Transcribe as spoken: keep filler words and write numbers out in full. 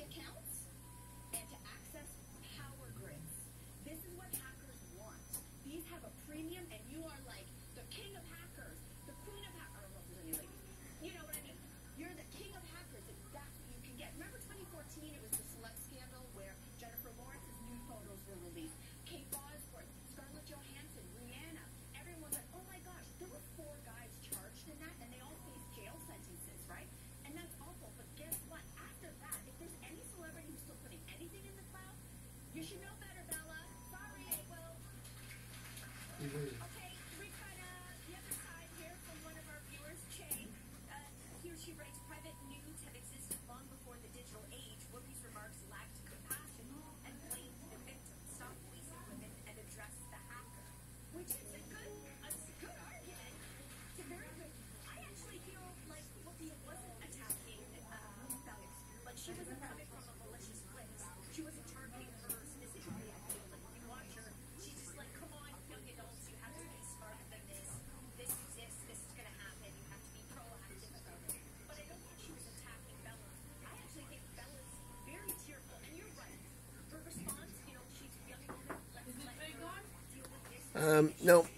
accounts and to access power grids. This is what hackers want. These have a premium, and you are like the king of hackers, the queen of hackers. I don't know if there's any ladies. You know what I mean? You're the king of hackers, and that's what you can get. Remember twenty fourteen, it was the celeb scandal where Jennifer Lawrence's nude photos were released. Kate Bosworth, Scarlett Johansson, Rihanna. Everyone went, oh my gosh, there were four guys charged in that, and they all faced jail sentences, right? And that's awful, but guess what? After that, if there's any celebrity who's still putting anything in the cloud, you should know better, Bella. Sorry, well. Okay, we kind of the other side here from one of our viewers, Che. Uh, here she writes, private nudes have existed long before the digital age. Whoopi's remarks lacked compassion and blamed the victim. Stop policing women and address the hacker. Which is a good, a good argument. It's a very good. I actually feel like Whoopi wasn't attacking uh, Bella. Like she wasn't coming from a malicious place. She wasn't targeting her specifically. I feel like if you watch her, she's just like, come on, young adults, you have to be smarter than this. This exists. This is going to happen. You have to be proactive about it. But I don't think she was attacking Bella. I actually think Bella's very tearful. And you're right. Her response, you know, she's a young woman. Let's let her deal with this. Um, no.